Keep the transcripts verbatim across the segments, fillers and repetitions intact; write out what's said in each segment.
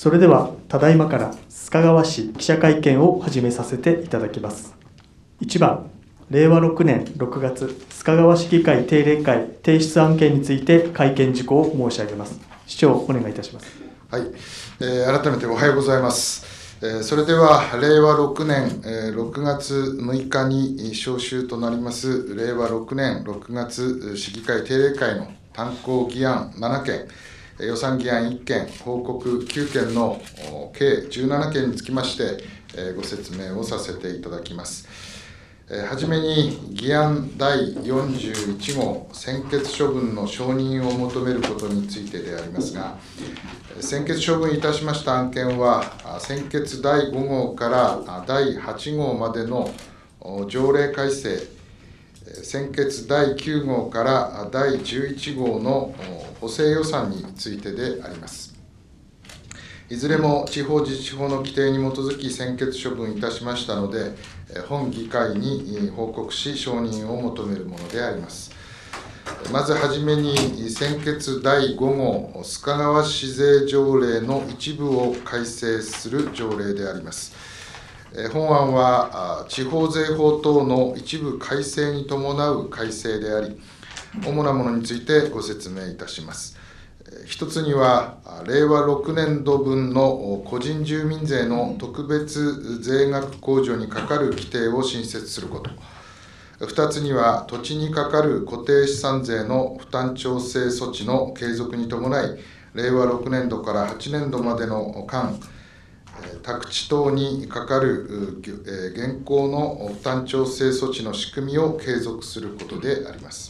それではただいまから須賀川市記者会見を始めさせていただきます。いちばん、れいわろくねんろくがつ須賀川市議会定例会提出案件について会見事項を申し上げます。市長、お願いいたします。 はい、えー、改めておはようございます。えー、それではれいわろくねん、えー、ろくがつむいかに召集となりますれいわろくねんろくがつ市議会定例会の単行議案ななけん、予算議案いっけん、報告きゅうけんの計じゅうななけんにつきましてご説明をさせていただきます。はじめに議案だいよんじゅういちごう専決処分の承認を求めることについてでありますが、専決処分いたしました案件は専決だいごごうからだいはちごうまでの条例改正、専決だいきゅうごうからだいじゅういちごうの補正予算についてであります。いずれも地方自治法の規定に基づき専決処分いたしましたので、本議会に報告し、承認を求めるものであります。まずはじめに、専決だいごごう須賀川市税条例の一部を改正する条例であります。本案は地方税法等の一部改正に伴う改正であり、主なものについてご説明いたします。一つには、れいわろくねんどぶんの個人住民税の特別税額控除にかかる規定を新設すること。二つには、土地にかかる固定資産税の負担調整措置の継続に伴い、れいわろくねんどからはちねんどまでの間、宅地等にかかる現行の負担調整措置の仕組みを継続することであります。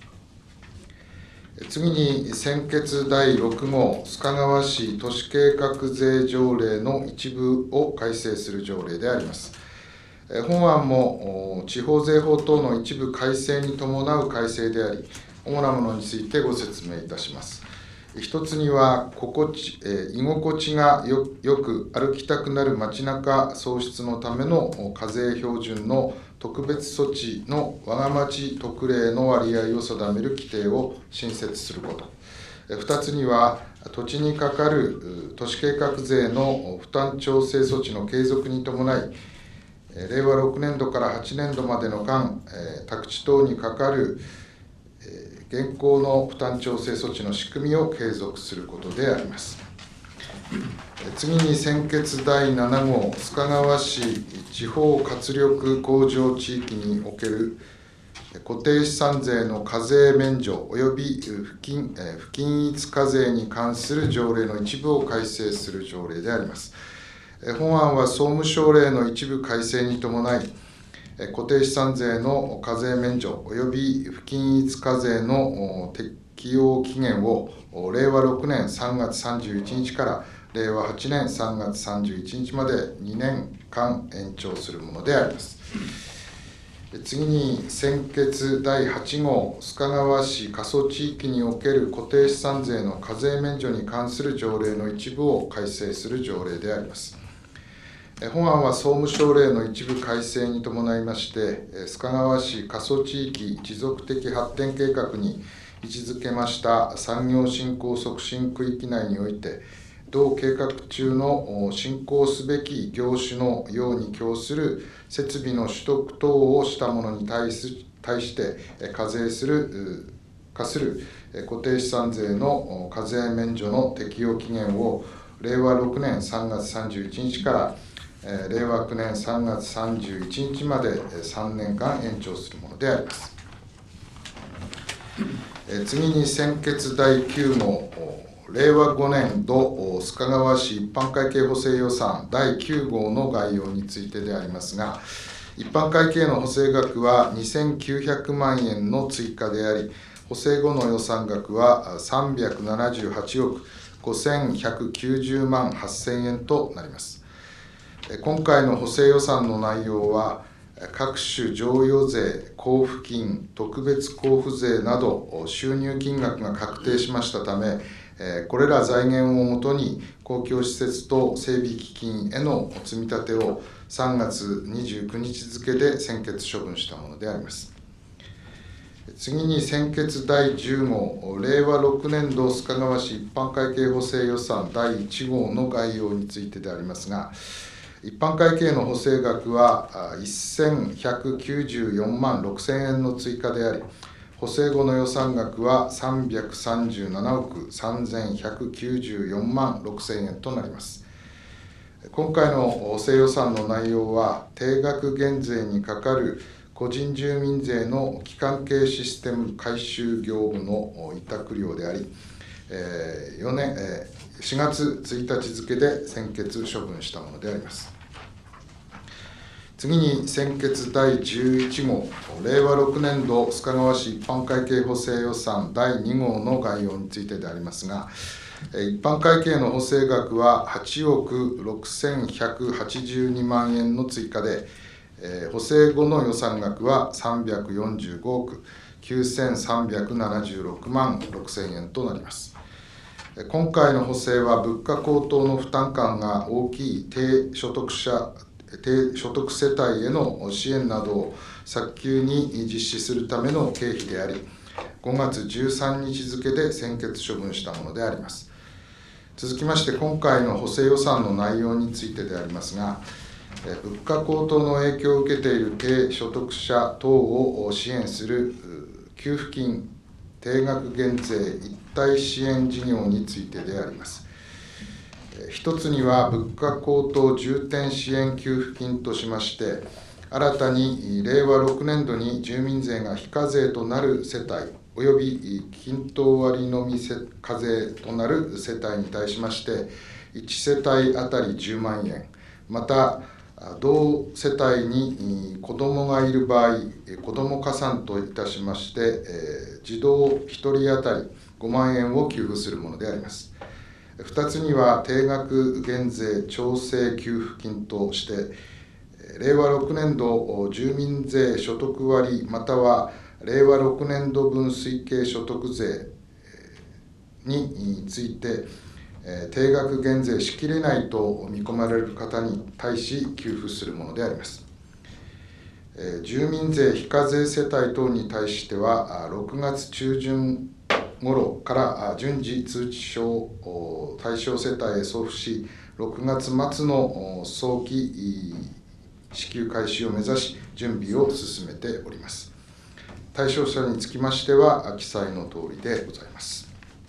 次に、専決だいろくごう須賀川市都市計画税条例の一部を改正する条例であります。本案も地方税法等の一部改正に伴う改正であり、主なものについてご説明いたします。一つには、心地、えー、居心地が よ, よく歩きたくなる街中創出のための課税標準の特別措置の我が町特例の割合を定める規定を新設すること。二つには、土地にかかる都市計画税の負担調整措置の継続に伴い、れいわろくねんどからはちねんどまでの間、宅地等にかかる現行の負担調整措置の仕組みを継続することであります。次に、専決だいななごう須賀川市地方活力向上地域における固定資産税の課税免除及び不均不均一課税に関する条例の一部を改正する条例であります。本案は総務省令の一部改正に伴い、固定資産税の課税免除及び不均一課税の適用期限をれいわろくねんさんがつさんじゅういちにちかられいわはちねんさんがつさんじゅういちにちまでにねんかん延長するものであります。次に、専決だいはちごう須賀川市過疎地域における固定資産税の課税免除に関する条例の一部を改正する条例であります。本案は総務省令の一部改正に伴いまして、須賀川市過疎地域持続的発展計画に位置づけました産業振興促進区域内において、同計画中の進行すべき業種のように供する設備の取得等をしたものに対し、対して課税する、課する固定資産税の課税免除の適用期限をれいわろくねんさんがつさんじゅういちにちかられいわくねんさんがつさんじゅういちにちまでさんねんかん延長するものであります。次に、専決だいきゅうごうれいわごねんど須賀川市一般会計補正予算だいきゅうごうの概要についてでありますが、一般会計の補正額はにせんきゅうひゃくまんえんの追加であり、補正後の予算額はさんびゃくななじゅうはちおくごせんひゃくきゅうじゅうまんはっせんえんとなります。今回の補正予算の内容は、各種剰余税、交付金、特別交付税など収入金額が確定しましたため、これら財源をもとに公共施設と整備基金への積み立てをさんがつにじゅうくにち付で専決処分したものであります。 次に先決だいじゅう号、れいわろくねん度須賀川市一般会計補正予算だいいち号の概要についてでありますが、一般会計の補正額はせんひゃくきゅうじゅうよんまんろくせんえんの追加であり、補正後の予算額はさんびゃくさんじゅうななおくさんぜんひゃくきゅうじゅうよんまんろくせんえんとなります。今回の補正予算の内容は、定額減税にかかる個人住民税の基幹系システム改修業務の委託料であり、よねんしがつついたち付で専決処分したものであります。次に専決だいじゅういち号、れいわろくねん度須賀川市一般会計補正予算だいに号の概要についてでありますが、一般会計の補正額ははちおくろくせんひゃくはちじゅうにまんえんの追加で、補正後の予算額はさんびゃくよんじゅうごおくきゅうせんさんびゃくななじゅうろくまんろくせんえんとなります。今回の補正は物価高騰の負担感が大きい低所得者、低所得世帯への支援などを早急に実施するための経費であり、ごがつじゅうさんにち付で専決処分したものであります。続きまして、今回の補正予算の内容についてでありますが、物価高騰の影響を受けている低所得者等を支援する給付金定額減税一体支援事業についてであります。一つには物価高騰重点支援給付金としまして、新たにれいわろくねん度に住民税が非課税となる世帯および均等割のみ課税となる世帯に対しまして、いちせたいあたりじゅうまんえん、また同世帯に子どもがいる場合、子ども加算といたしまして、えー、児童ひとり当たりごまんえんを給付するものであります。ふたつには定額減税調整給付金として、れいわろくねん度住民税所得割またはれいわろくねん度分推計所得税について、定額減税しきれないと見込まれる方に対し給付するものであります。住民税非課税世帯等に対しては、ろくがつちゅうじゅん頃から順次通知書を対象世帯へ送付し、ろくがつ末の早期支給開始を目指し準備を進めております。対象者につきましては記載のとおりでございます。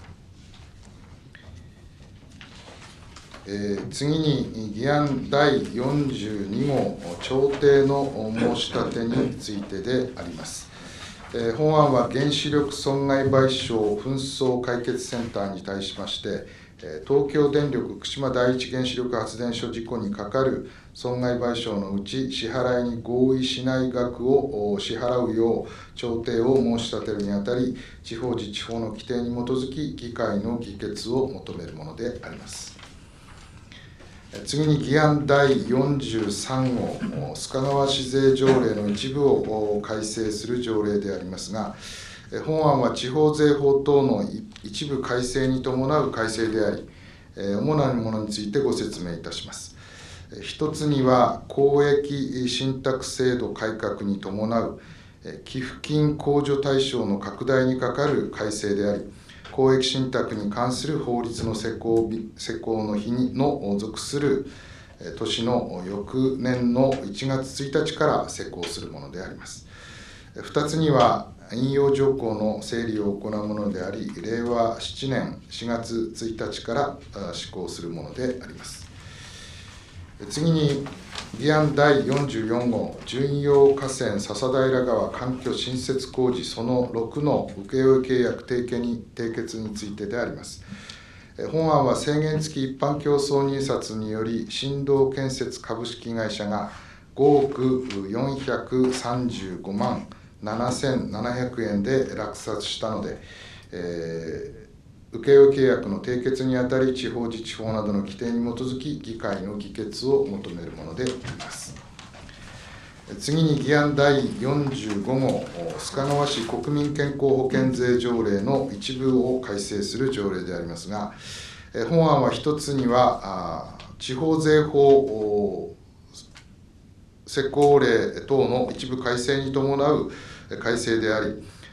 えー、次に議案だいよんじゅうに号調停の申し立てについてであります。えー、本案は原子力損害賠償紛争解決センターに対しまして、東京電力福島第一原子力発電所事故にかかる損害賠償のうち支払いに合意しない額を支払うよう調停を申し立てるにあたり、地方自治法の規定に基づき議会の議決を求めるものであります。次に議案だいよんじゅうさん号須賀川市税条例の一部を改正する条例でありますが、本案は地方税法等の一部改正に伴う改正であり、主なものについてご説明いたします。一つには公益信託制度改革に伴う寄付金控除対象の拡大に係る改正であり、公益信託に関する法律の施行施行の日にの属する年の翌年のいちがつついたちから施行するものであります。二つには引用条項の整理を行うものであり、れいわななねんしがつついたちから施行するものであります。次に議案だいよんじゅうよん号準用河川笹平川環境新設工事そのろくの請負契約締結に締結についてであります。本案は制限付き一般競争入札により新道建設株式会社がごおくよんひゃくさんじゅうごまんななせんななひゃくえんで落札したので、えー請負契約の締結にあたり、地方自治法などの規定に基づき、議会の議決を求めるものであります。次に議案だいよんじゅうご号須賀川市国民健康保険税条例の一部を改正する条例でありますが、本案は一つには、地方税法施行令等の一部改正に伴う改正であり、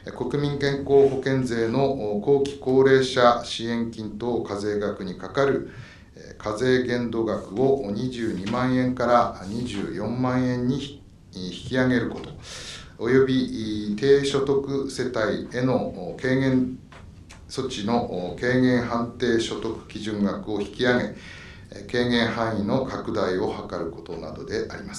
国民健康保険税の後期高齢者支援金等課税額にかかる課税限度額をにじゅうにまんえんからにじゅうよんまんえんに引き上げること、および低所得世帯への軽減措置の軽減判定所得基準額を引き上げ、軽減範囲の拡大を図ることなどであります。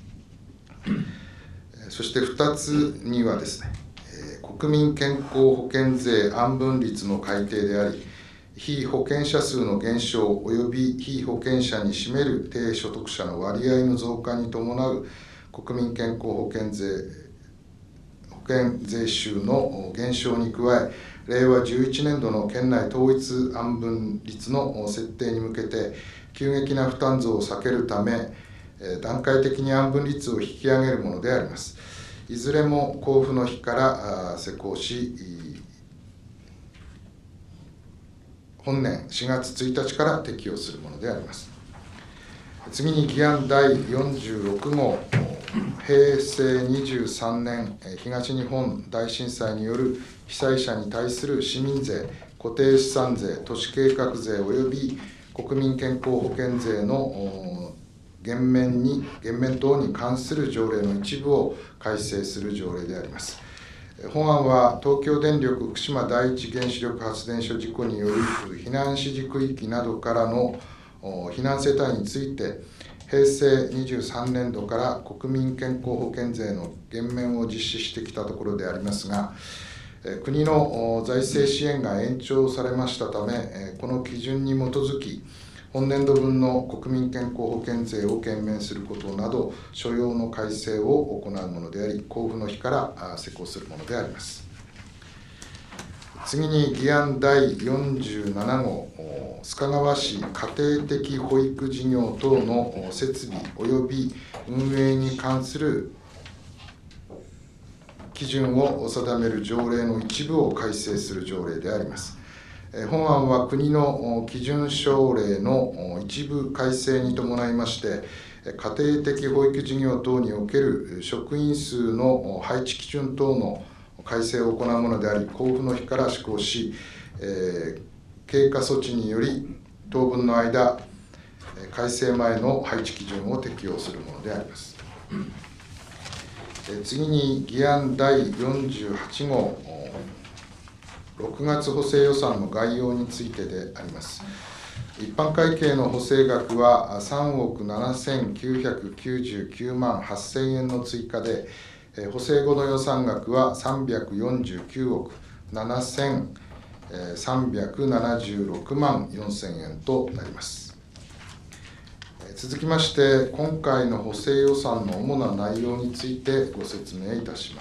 そしてふたつにはですね、国民健康保険税案分率の改定であり、被保険者数の減少および被保険者に占める低所得者の割合の増加に伴う国民健康保険税保険税収の減少に加え、れいわじゅういちねんどの県内統一案分率の設定に向けて、急激な負担増を避けるため、段階的に案分率を引き上げるものであります。いずれも交付の日から施行し、本年しがつついたちから適用するものであります。次に議案だいよんじゅうろくごう、へいせいにじゅうさんねん東日本大震災による被災者に対する市民税、固定資産税、都市計画税および国民健康保険税の減免に減免等に関する条例の一部を改正する条例であります。本案は東京電力福島第一原子力発電所事故による避難指示区域などからの避難世帯について、へいせいにじゅうさんねんどから国民健康保険税の減免を実施してきたところでありますが、国の財政支援が延長されましたため、この基準に基づき、本年度分の国民健康保険税を減免することなど、所要の改正を行うものであり、交付の日から施行するものであります。次に議案だいよんじゅうななごう、須賀川市家庭的保育事業等の設備および運営に関する基準を定める条例の一部を改正する条例であります。本案は国の基準省令の一部改正に伴いまして、家庭的保育事業等における職員数の配置基準等の改正を行うものであり、交付の日から施行し、えー、経過措置により当分の間、改正前の配置基準を適用するものであります。次に議案だいよんじゅうはちごう、ろくがつ補正予算の概要についてであります。一般会計の補正額はさんおくななせんきゅうひゃくきゅうじゅうきゅうまんはっせんえんの追加で、補正後の予算額はさんびゃくよんじゅうきゅうおくななせんさんびゃくななじゅうろくまんよんせんえんとなります。続きまして、今回の補正予算の主な内容についてご説明いたします。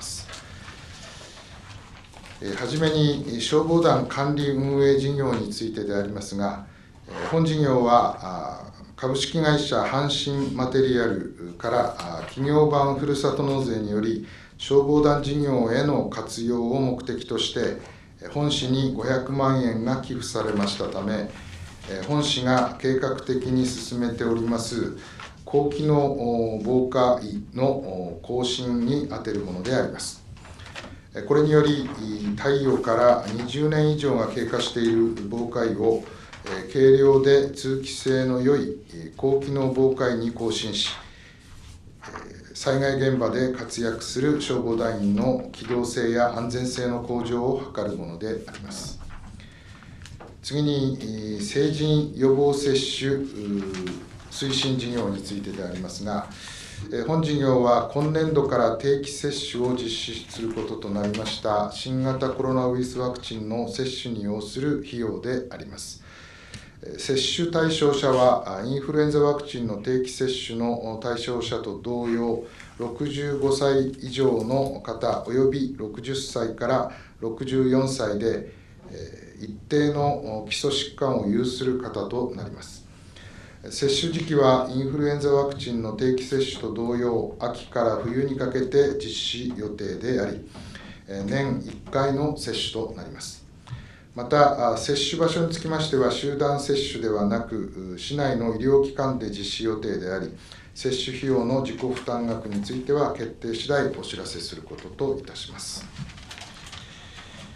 はじめに消防団管理運営事業についてでありますが、本事業は株式会社阪神マテリアルから企業版ふるさと納税により消防団事業への活用を目的として本市にごひゃくまんえんが寄付されましたため、本市が計画的に進めております高機能防火衣の更新に充てるものであります。これにより貸与からにじゅうねん以上が経過している防火衣を軽量で通気性の良い高機能防火衣に更新し、災害現場で活躍する消防団員の機動性や安全性の向上を図るものであります。次に成人予防接種推進事業についてでありますが、本事業は今年度から定期接種を実施することとなりました新型コロナウイルスワクチンの接種に要する費用であります。接種対象者はインフルエンザワクチンの定期接種の対象者と同様、ろくじゅうごさい以上の方およびろくじゅっさいからろくじゅうよんさいで一定の基礎疾患を有する方となります。接種時期はインフルエンザワクチンの定期接種と同様、秋から冬にかけて実施予定であり、年いっかいの接種となります。また、接種場所につきましては、集団接種ではなく、市内の医療機関で実施予定であり、接種費用の自己負担額については、決定次第お知らせすることといたします。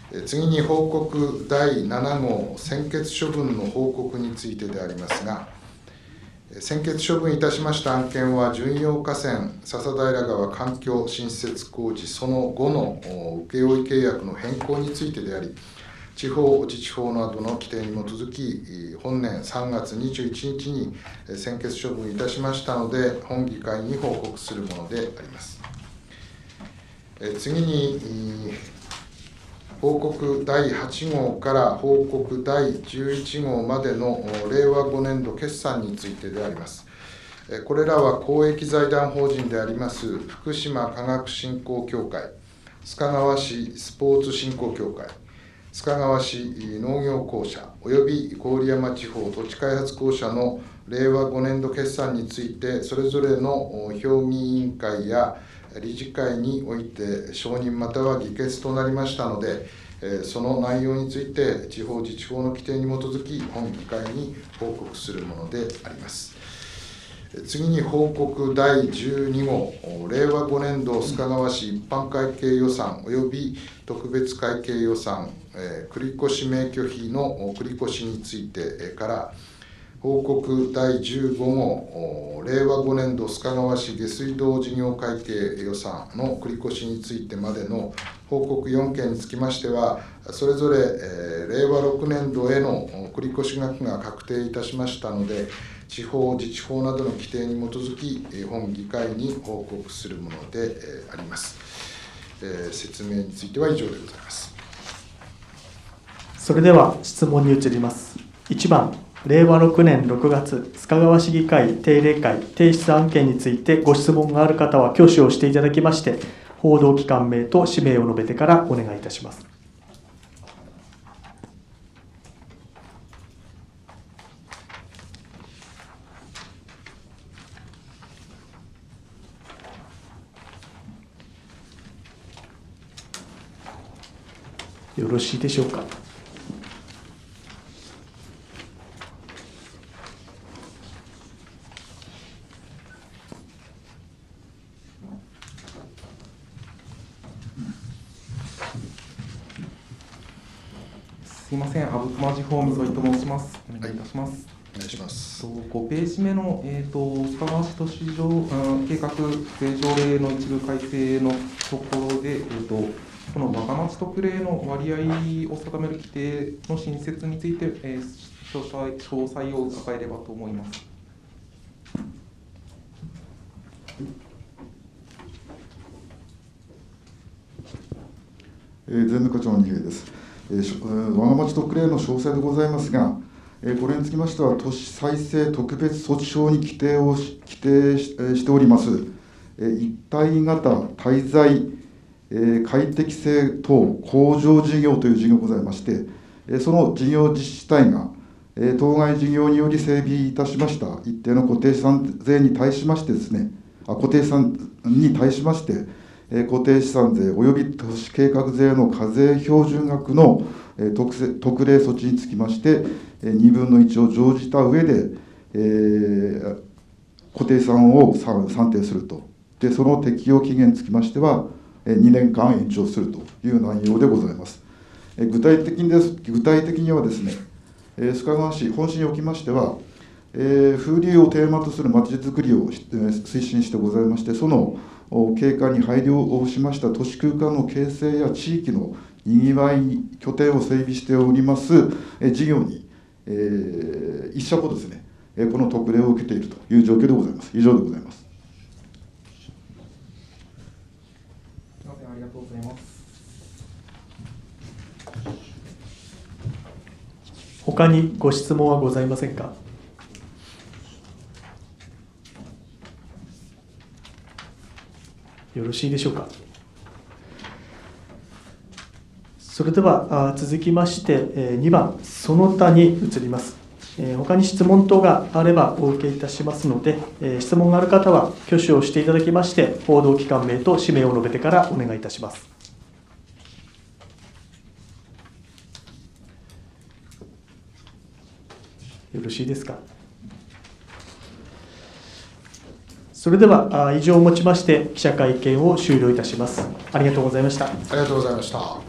次に報告だいなな号専決処分の報告についてでありますが、専決処分いたしました案件は、巡洋河川笹平川環境新設工事その後の請負契約の変更についてであり、地方自治法などの規定に基づき、本年さんがつにじゅういちにちに専決処分いたしましたので、本議会に報告するものであります。次に、報告だいはち号から報告だいじゅういち号までのれいわごねんど決算についてであります。これらは公益財団法人であります福島科学振興協会、須賀川市スポーツ振興協会、須賀川市農業公社および郡山地方土地開発公社のれいわごねんど決算について、それぞれの評議委員会や理事会において承認または議決となりましたので、その内容について地方自治法の規定に基づき本議会に報告するものであります。次に報告だいじゅうに号れいわごねんど須賀川市一般会計予算および特別会計予算繰越免許費の繰越についてから、報告だいじゅうご号れいわごねんど須賀川市下水道事業会計予算の繰越についてまでの報告よんけんにつきましては、それぞれれいわろくねんどへの繰越額が確定いたしましたので、地方自治法などの規定に基づき本議会に報告するものであります。説明については以上でございます。 それでは質問に移ります。いちばん、れいわろくねんろくがつ須賀川市議会定例会提出案件についてご質問がある方は挙手をしていただきまして、報道機関名と氏名を述べてからお願いいたします。よろしいでしょうか。 すいません、阿武隈地方溝井と申します。お願いいたします。 お願いします。 ごページ目の、えー、と須賀川市都市上、うん、計画税条例の一部改正のところで、えー、とこの若町特例の割合を定める規定の新設について、えー、詳細詳細を伺えればと思います。 えー、税務課長の二平です。えー、我が町特例の詳細でございますが、えー、これにつきましては、都市再生特別措置法に規定をし規定 し,、えー、しております、えー、一体型滞在、えー、快適性等向上事業という事業がございまして、えー、その事業実施体が、えー、当該事業により整備いたしました一定の固定資産税に対しましてですね、あ固定資産に対しまして、固定資産税および都市計画税の課税標準額の特特例措置につきましてにぶんのいちを乗じた上で、えー、固定資産を算定すると。でその適用期限につきましてはにねんかん延長するという内容でございます。具体的にです具体的にはですね、須賀川市本市におきましては、えー、風流をテーマとするまちづくりを推進してございまして、その景観に配慮をしました都市空間の形成や地域のにぎわい拠点を整備しております事業に、えー、一社とですね、この特例を受けているという状況でございます。以上でございます。 すみません、ありがとうございます。 他にご質問はございませんか。よろしいでしょうか。それでは続きましてにばん、その他に移ります。他に質問等があればお受けいたしますので、質問がある方は挙手をしていただきまして、報道機関名と氏名を述べてからお願いいたします。よろしいですか。それでは以上をもちまして記者会見を終了いたします。ありがとうございました。ありがとうございました。